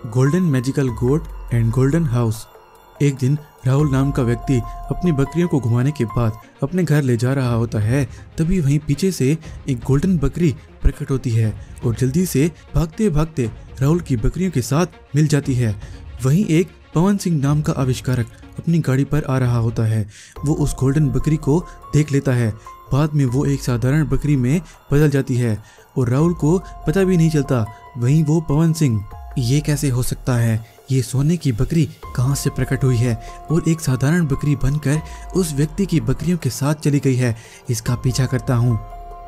Golden magical goat and golden house. एक दिन राहुल नाम का व्यक्ति अपनी बकरियों को घुमाने के बाद अपने घर ले जा रहा होता है। तभी वहीं पीछे से एक गोल्डन बकरी प्रकट होती है और जल्दी से भागते भागते राहुल की बकरियों के साथ मिल जाती है। वहीं एक पवन सिंह नाम का आविष्कारक अपनी गाड़ी पर आ रहा होता है। वो उस गोल्डन बकरी को देख लेता है। बाद में वो एक साधारण बकरी में बदल जाती है और राहुल को पता भी नहीं चलता। वहीं वो पवन सिंह, ये कैसे हो सकता है? ये सोने की बकरी कहाँ से प्रकट हुई है और एक साधारण बकरी बनकर उस व्यक्ति की बकरियों के साथ चली गई है। इसका पीछा करता हूँ।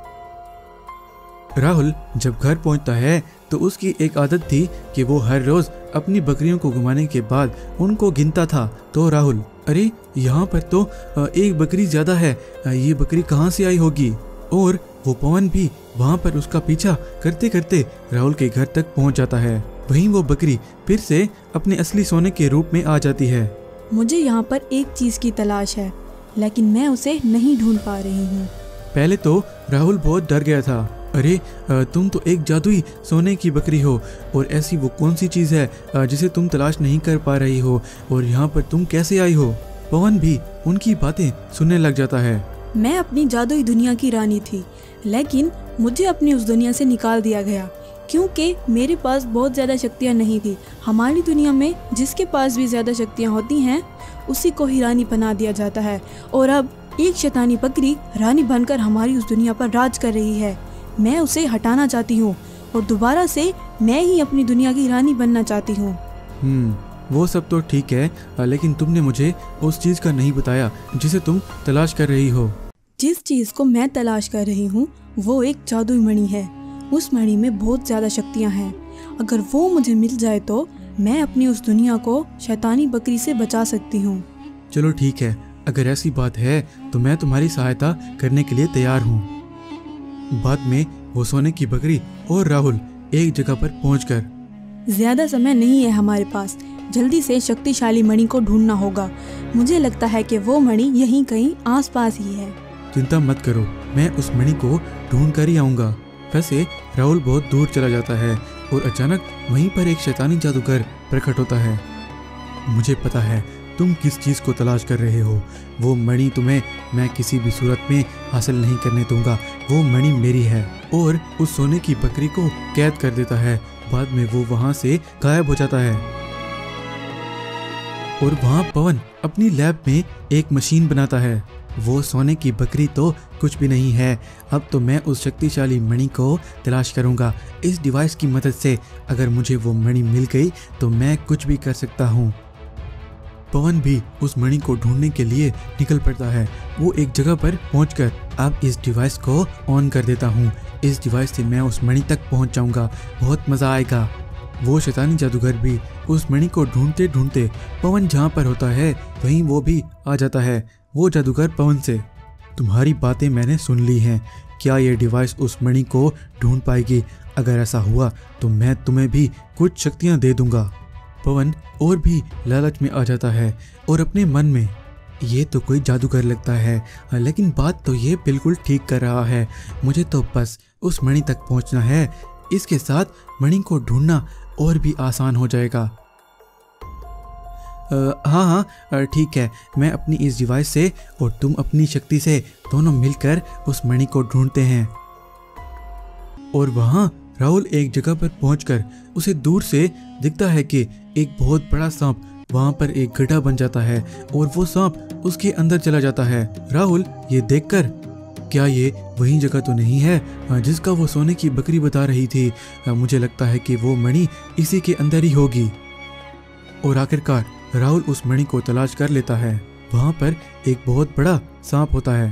राहुल जब घर पहुंचता है तो उसकी एक आदत थी कि वो हर रोज अपनी बकरियों को घुमाने के बाद उनको गिनता था। तो राहुल, अरे यहाँ पर तो एक बकरी ज्यादा है, ये बकरी कहाँ से आई होगी? और वो पवन भी वहाँ पर उसका पीछा करते करते राहुल के घर तक पहुँच जाता है। वहीं वो बकरी फिर से अपने असली सोने के रूप में आ जाती है। मुझे यहाँ पर एक चीज की तलाश है, लेकिन मैं उसे नहीं ढूंढ पा रही हूँ। पहले तो राहुल बहुत डर गया था। अरे तुम तो एक जादुई सोने की बकरी हो और ऐसी वो कौन सी चीज़ है जिसे तुम तलाश नहीं कर पा रही हो, और यहाँ पर तुम कैसे आई हो? पवन भी उनकी बातें सुनने लग जाता है। मैं अपनी जादुई दुनिया की रानी थी, लेकिन मुझे अपनी उस दुनिया से निकाल दिया गया क्योंकि मेरे पास बहुत ज़्यादा शक्तियाँ नहीं थी। हमारी दुनिया में जिसके पास भी ज़्यादा शक्तियाँ होती हैं उसी को ही रानी बना दिया जाता है, और अब एक शैतानी बकरी रानी बनकर हमारी उस दुनिया पर राज कर रही है। मैं उसे हटाना चाहती हूँ और दोबारा से मैं ही अपनी दुनिया की रानी बनना चाहती हूँ। वो सब तो ठीक है, लेकिन तुमने मुझे उस चीज़ का नहीं बताया जिसे तुम तलाश कर रही हो। जिस चीज़ को मैं तलाश कर रही हूँ वो एक जादुई मणि है। उस मणि में बहुत ज़्यादा शक्तियाँ हैं। अगर वो मुझे मिल जाए तो मैं अपनी उस दुनिया को शैतानी बकरी से बचा सकती हूँ। चलो ठीक है, अगर ऐसी बात है तो मैं तुम्हारी सहायता करने के लिए तैयार हूँ। बाद में वो सोने की बकरी और राहुल एक जगह पर पहुंचकर, ज्यादा समय नहीं है हमारे पास, जल्दी से शक्तिशाली मणि को ढूंढना होगा। मुझे लगता है कि वो मणि यहीं कहीं आसपास ही है। चिंता मत करो, मैं उस मणि को ढूंढ कर ही आऊंगा। वैसे राहुल बहुत दूर चला जाता है और अचानक वहीं पर एक शैतानी जादूगर प्रकट होता है। मुझे पता है तुम किस चीज़ को तलाश कर रहे हो। वो मणि तुम्हें मैं किसी भी सूरत में हासिल नहीं करने दूंगा। वो मणि मेरी है। और उस सोने की बकरी को कैद कर देता है। बाद में वो वहां से गायब हो जाता है और वहां पवन अपनी लैब में एक मशीन बनाता है। वो सोने की बकरी तो कुछ भी नहीं है। अब तो मैं उस शक्तिशाली मणि को तलाश करूंगा। इस डिवाइस की मदद से अगर मुझे वो मणि मिल गई तो मैं कुछ भी कर सकता हूँ। पवन भी उस मणि को ढूंढने के लिए निकल पड़ता है। वो एक जगह पर पहुंचकर अब इस डिवाइस को ऑन कर देता हूँ। इस डिवाइस से मैं उस मणि तक पहुंच जाऊंगा, बहुत मजा आएगा। वो शैतानी जादूगर भी उस मणि को ढूंढते ढूंढते पवन जहाँ पर होता है वहीं वो भी आ जाता है। वो जादूगर पवन से, तुम्हारी बातें मैंने सुन ली हैं, क्या ये डिवाइस उस मणि को ढूंढ पाएगी? अगर ऐसा हुआ तो मैं तुम्हें भी कुछ शक्तियाँ दे दूंगा। पवन और भी लालच में आ जाता है और अपने मन में, ये तो कोई जादूगर लगता है, लेकिन बात तो ये बिल्कुल ठीक कर रहा है। मुझे तो बस उस मणि तक पहुंचना है। इसके साथ मणि को ढूंढना और भी आसान हो जाएगा। हाँ, ठीक है, मैं अपनी इस डिवाइस से और तुम अपनी शक्ति से दोनों मिलकर उस मणि को ढूंढते हैं। और वहाँ राहुल एक जगह पर पहुंचकर उसे दूर से दिखता है कि एक बहुत बड़ा सांप वहां पर एक गड्ढा बन जाता है और वो सांप उसके अंदर चला जाता है। राहुल ये देखकर, क्या ये वही जगह तो नहीं है जिसका वो सोने की बकरी बता रही थी? मुझे लगता है कि वो मणि इसी के अंदर ही होगी। और आखिरकार राहुल उस मणि को तलाश कर लेता है। वहां पर एक बहुत बड़ा सांप होता है।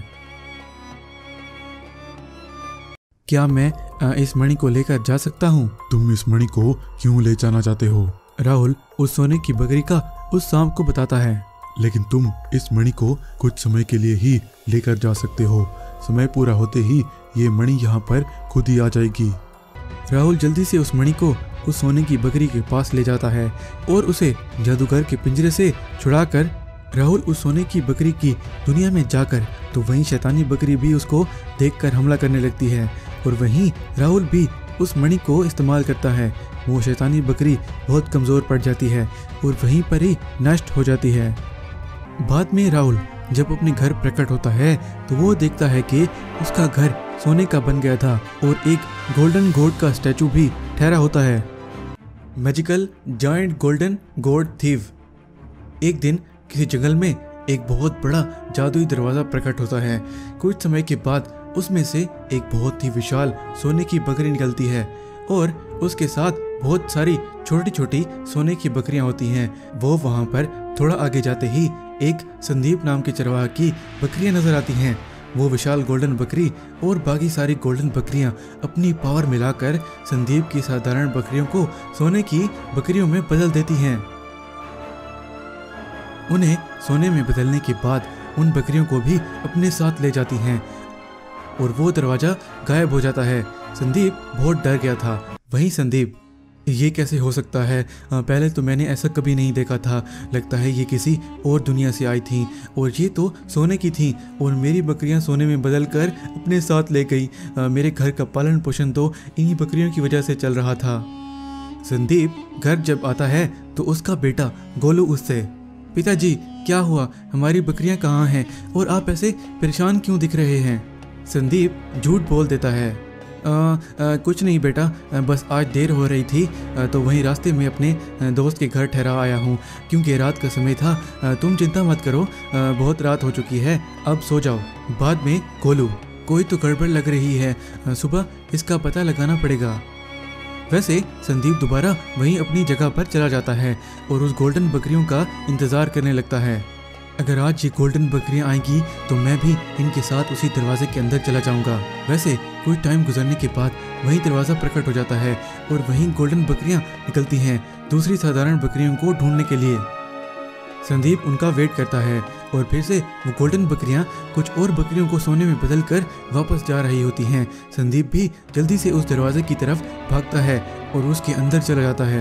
क्या मैं इस मणि को लेकर जा सकता हूँ? तुम इस मणि को क्यों ले जाना चाहते हो? राहुल उस सोने की बकरी का उस सांप को बताता है। लेकिन तुम इस मणि को कुछ समय के लिए ही लेकर जा सकते हो। समय पूरा होते ही ये मणि यहाँ पर खुद ही आ जाएगी। राहुल जल्दी से उस मणि को उस सोने की बकरी के पास ले जाता है और उसे जादूगर के पिंजरे से छुड़ाकर राहुल उस सोने की बकरी की दुनिया में जाकर तो वहीं शैतानी बकरी भी उसको देखकर हमला करने लगती है। और वहीं राहुल भी उस मणि को इस्तेमाल करता है। वो शैतानी बकरी बहुत कमज़ोर पड़ जाती है और वहीं पर ही नष्ट हो जाती है। बाद में राहुल जब अपने घर प्रकट होता है तो वो देखता है कि उसका घर सोने का बन गया था और एक गोल्डन गोड का स्टैचू भी ठहरा होता है। Magical giant golden goat thief. एक दिन किसी जंगल में एक बहुत बड़ा जादुई दरवाज़ा प्रकट होता है। कुछ समय के बाद उसमें से एक बहुत ही विशाल सोने की बकरी निकलती है और उसके साथ बहुत सारी छोटी छोटी सोने की बकरियां होती हैं। वो वहां पर थोड़ा आगे जाते ही एक संदीप नाम के चरवाहा की बकरियां नजर आती हैं। वो विशाल गोल्डन बकरी और बाकी सारी गोल्डन बकरियां अपनी पावर मिलाकर संदीप की साधारण बकरियों को सोने की बकरियों में बदल देती हैं। उन्हें सोने में बदलने के बाद उन बकरियों को भी अपने साथ ले जाती हैं और वो दरवाज़ा गायब हो जाता है। संदीप बहुत डर गया था। वहीं संदीप, ये कैसे हो सकता है? पहले तो मैंने ऐसा कभी नहीं देखा था। लगता है ये किसी और दुनिया से आई थी और ये तो सोने की थी और मेरी बकरियां सोने में बदल कर अपने साथ ले गई। मेरे घर का पालन पोषण तो इन्हीं बकरियों की वजह से चल रहा था। संदीप घर जब आता है तो उसका बेटा गोलू उससे, पिताजी क्या हुआ? हमारी बकरियां कहाँ हैं और आप ऐसे परेशान क्यों दिख रहे हैं? संदीप झूठ बोल देता है, कुछ नहीं बेटा, बस आज देर हो रही थी तो वहीं रास्ते में अपने दोस्त के घर ठहरा आया हूँ क्योंकि रात का समय था। तुम चिंता मत करो, बहुत रात हो चुकी है, अब सो जाओ। बाद में गोलू, कोई तो गड़बड़ लग रही है, सुबह इसका पता लगाना पड़ेगा। वैसे संदीप दोबारा वहीं अपनी जगह पर चला जाता है और उस गोल्डन बकरियों का इंतज़ार करने लगता है। अगर आज ये गोल्डन बकरियां आएंगी तो मैं भी इनके साथ उसी दरवाजे के अंदर चला जाऊंगा। वैसे कुछ टाइम गुजरने के बाद वही दरवाज़ा प्रकट हो जाता है और वहीं गोल्डन बकरियां निकलती हैं दूसरी साधारण बकरियों को ढूंढने के लिए। संदीप उनका वेट करता है और फिर से वो गोल्डन बकरियां कुछ और बकरियों को सोने में बदल कर वापस जा रही होती हैं। संदीप भी जल्दी से उस दरवाजे की तरफ भागता है और उसके अंदर चला जाता है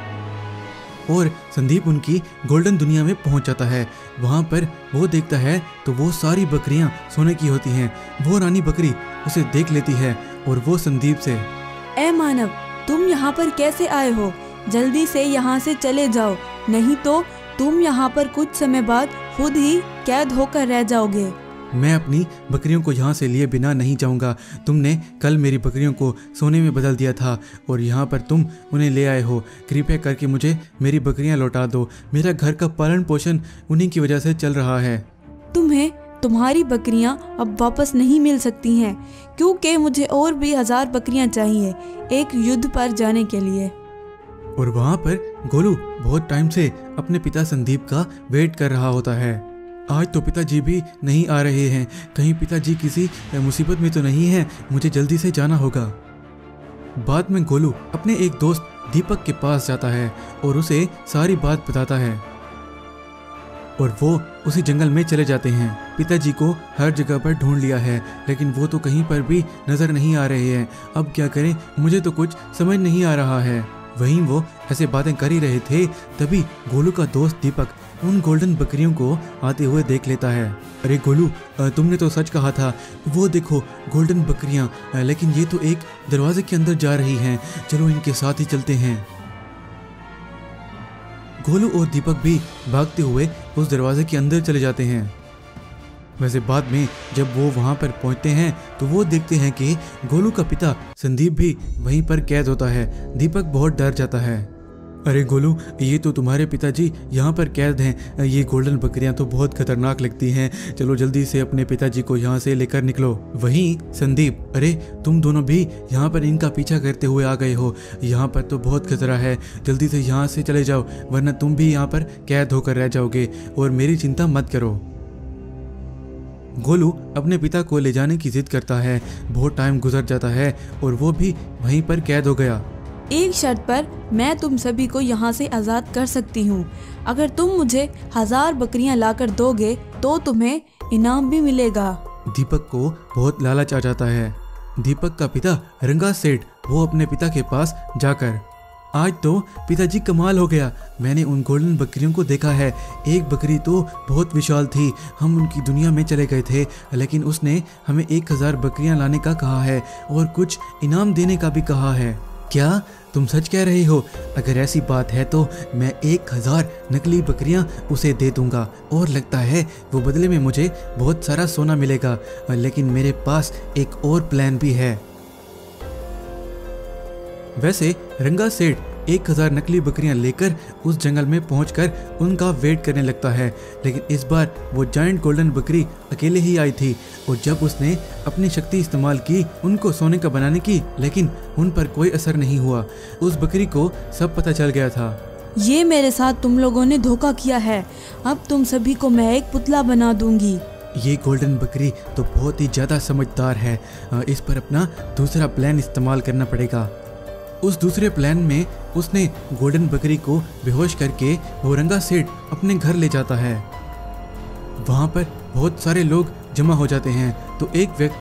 और संदीप उनकी गोल्डन दुनिया में पहुंच जाता है। वहां पर वो देखता है तो वो सारी बकरियां सोने की होती हैं। वो रानी बकरी उसे देख लेती है और वो संदीप से, ए मानव, तुम यहाँ पर कैसे आए हो? जल्दी से यहाँ से चले जाओ, नहीं तो तुम यहाँ पर कुछ समय बाद खुद ही कैद होकर रह जाओगे। मैं अपनी बकरियों को यहाँ से लिए बिना नहीं जाऊँगा। तुमने कल मेरी बकरियों को सोने में बदल दिया था और यहाँ पर तुम उन्हें ले आए हो। कृपया करके मुझे मेरी बकरियाँ लौटा दो। मेरा घर का पालन पोषण उन्हीं की वजह से चल रहा है। तुम्हें तुम्हारी बकरियाँ अब वापस नहीं मिल सकती हैं क्योंकि मुझे और भी 1000 बकरियाँ चाहिए एक युद्ध पर जाने के लिए। और वहाँ पर गोलू बहुत टाइम से अपने पिता संदीप का वेट कर रहा होता है। आज तो पिताजी भी नहीं आ रहे हैं, कहीं पिताजी किसी मुसीबत में तो नहीं है, मुझे जल्दी से जाना होगा। बाद में गोलू अपने एक दोस्त दीपक के पास जाता है और उसे सारी बात बताता है और वो उसी जंगल में चले जाते हैं। पिताजी को हर जगह पर ढूंढ लिया है लेकिन वो तो कहीं पर भी नजर नहीं आ रहे हैं। अब क्या करें, मुझे तो कुछ समझ नहीं आ रहा है। वहीं वो ऐसे बातें कर ही रहे थे तभी गोलू का दोस्त दीपक उन गोल्डन बकरियों को आते हुए देख लेता है। अरे गोलू, तुमने तो सच कहा था, वो देखो गोल्डन बकरियां, लेकिन ये तो एक दरवाजे के अंदर जा रही हैं, चलो इनके साथ ही चलते हैं। गोलू और दीपक भी भागते हुए उस दरवाजे के अंदर चले जाते हैं। वैसे बाद में जब वो वहां पर पहुंचते हैं तो वो देखते हैं कि गोलू का पिता संदीप भी वहीं पर कैद होता है। दीपक बहुत डर जाता है। अरे गोलू, ये तो तुम्हारे पिताजी यहाँ पर कैद हैं। ये गोल्डन बकरियाँ तो बहुत खतरनाक लगती हैं, चलो जल्दी से अपने पिताजी को यहाँ से लेकर निकलो। वहीं संदीप, अरे तुम दोनों भी यहाँ पर इनका पीछा करते हुए आ गए हो, यहाँ पर तो बहुत खतरा है, जल्दी से यहाँ से चले जाओ वरना तुम भी यहाँ पर कैद होकर रह जाओगे और मेरी चिंता मत करो। गोलू अपने पिता को ले जाने की जिद करता है। बहुत टाइम गुजर जाता है और वो भी वहीं पर कैद हो गया। एक शर्त पर मैं तुम सभी को यहाँ से आज़ाद कर सकती हूँ। अगर तुम मुझे 1000 बकरियाँ लाकर दोगे तो तुम्हें इनाम भी मिलेगा। दीपक को बहुत लालच आ जाता है। दीपक का पिता रंगा सेठ वो अपने पिता के पास जाकर, आज तो पिताजी कमाल हो गया, मैंने उन गोल्डन बकरियों को देखा है। एक बकरी तो बहुत विशाल थी, हम उनकी दुनिया में चले गए थे, लेकिन उसने हमें 1000 बकरियां लाने का कहा है और कुछ इनाम देने का भी कहा है। क्या तुम सच कह रहे हो? अगर ऐसी बात है तो मैं 1000 नकली बकरियां उसे दे दूंगा और लगता है वो बदले में मुझे बहुत सारा सोना मिलेगा। लेकिन मेरे पास एक और प्लान भी है। वैसे रंगा सेठ 1000 नकली बकरियां लेकर उस जंगल में पहुंचकर उनका वेट करने लगता है, लेकिन इस बार वो जायंट गोल्डन बकरी अकेले ही आई थी और जब उसने अपनी शक्ति इस्तेमाल की उनको सोने का बनाने की, लेकिन उन पर कोई असर नहीं हुआ। उस बकरी को सब पता चल गया था। ये मेरे साथ तुम लोगों ने धोखा किया है, अब तुम सभी को मैं एक पुतला बना दूंगी। ये गोल्डन बकरी तो बहुत ही ज़्यादा समझदार है, इस पर अपना दूसरा प्लान इस्तेमाल करना पड़ेगा। उस दूसरे प्लान में उसने गोल्डन बकरी को बेहोश करके वो रंगा सेठ अपने घर ले जाता है। वहाँ पर बहुत सारे लोग जमा हो जाते हैं तो एक व्यक्ति